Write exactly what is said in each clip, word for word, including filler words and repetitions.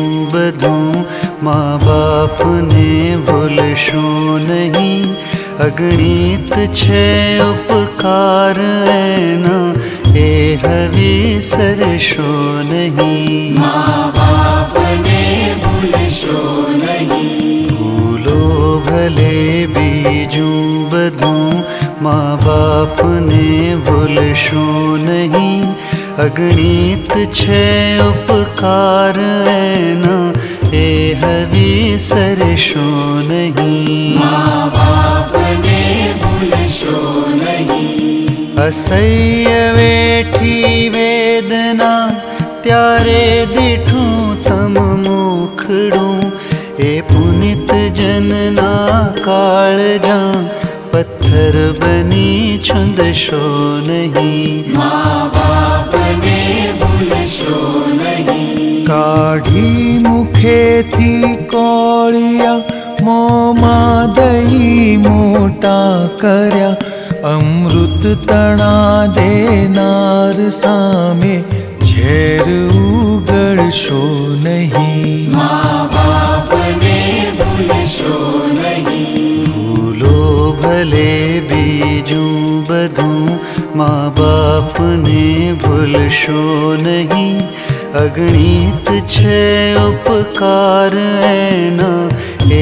बधुं माँ बाप ने भूलशो नहीं। अगणित छे उपकार एना ए विसरशो नहीं। माँ बाप ने भूलशो नहीं। भूलो भले बीजूं बधुं माँ बाप ने भूलशो नहीं। अगणित छे उपकार एना ए विसरशो नहीं। माँ बाप ने भूलशो नहीं। असह्य वेठी वेदना त्यारे दीठूं तम मुखड़ूं। ए पुनित जनना काळजा पत्थर बनी छुंदशो नहीं। माँ बाप ने भूलशो नहीं। काढ़ी मुखे थी कोळिया मोमा दही मोटा कर्या। अमृत तणा देनार सामे झेर उगड़शो नहीं। माँ बाप ने भूलशो नहीं। भूलो भले बीजूं बधुं माँ बाप ने भूलशो नहीं। अगणित छे उपकार एना ए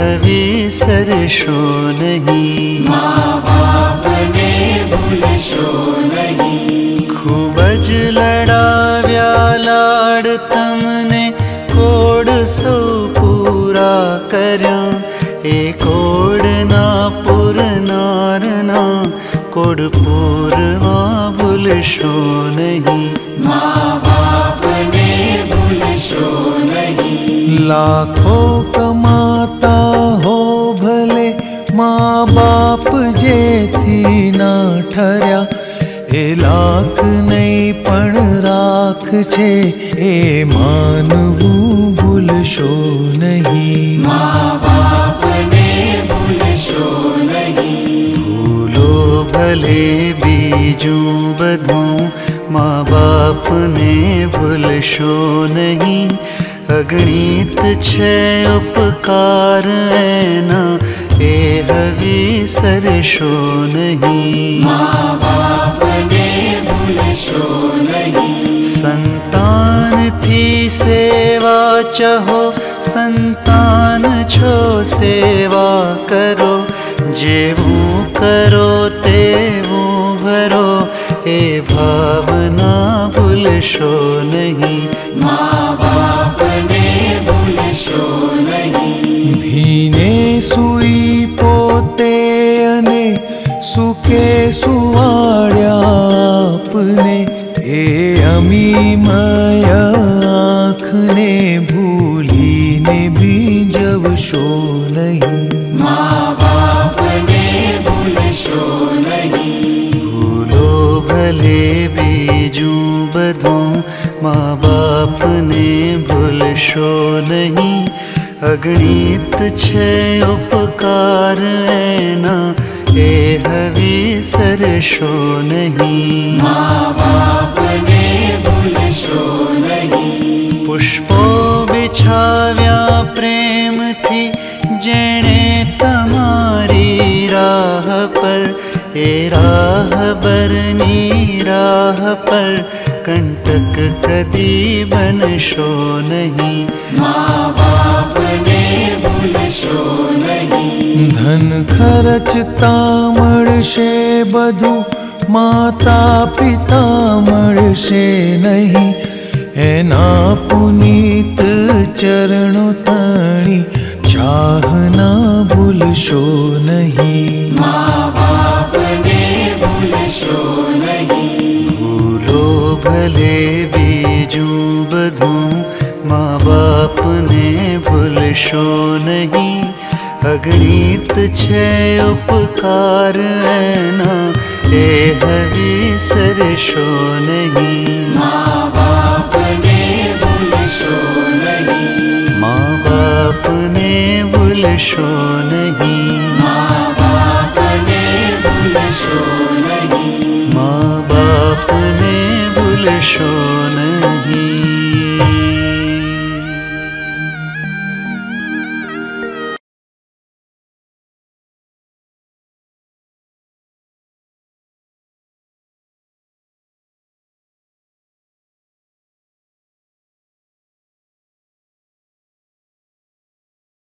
विसरशो नहीं। माँ बाप ने भूलशो नहीं। खूब ज लड़ाव्या लाड तमने कोड सौ पूरा कर्या। ए कोडना पुरनारना कोड पूरवा भूलशो नहीं। माँ बाप ने भूलशो नहीं। लाखों कमाता हो भले माँ बाप जेथी ना ठर्या। ए लाख नहीं पण राख छे ए मानवू भूलशो नहीं। माँ बाप ने भूलशो नहीं। भूलो भले बीजूं बधुं माँ बाप ने भूलशो नहीं। अगणित छे उपकार एना ए विसरशो नहीं। माँ बाप ने भूलशो नहीं। संतान थी सेवा चहो संतान छो सेवा करो। जेवूं करो तेवूं भरो ए भावना भूलशो नहीं। माँ बाप ने भूलशो नहीं। भीने सुई पोते अने सुखे सुवाड्या आपने। ए अमीमय आँखने भूलीने बीजवशो नहीं। माँ बाप ने भूलशो नहीं। भूलो भले बीजूं बधुं माँ बाप ने भूलशो नहीं। अगणित छे उपकार एना ए विसरशो नहीं। माँ बाप ने भूलशो नहीं। पुष्पो बिछाव्या प्रेम थी जेणे तमारी राह पर। ए राह बरनी राह पर कंटक कदी बनशो नहीं। माँ बाप ने भूलशो नहीं। धन खर्चता मळशे बधु माता पिता मळशे नहीं। एना पुनीत चरणों तणी चाहना भूलशो नहीं। माँ बाप ने भूलशो नहीं। भूलो भले बीजूं बधुं माँ बाप ने भूलशो नहीं। अगणित छे उपकार एना ए विसरशो नहीं। माँ बाप ने भूलशो नहीं। माँ बाप ने भूलशो नहीं। माँ बाप ने भूलशो नहीं। माँ बाप ने भूलशो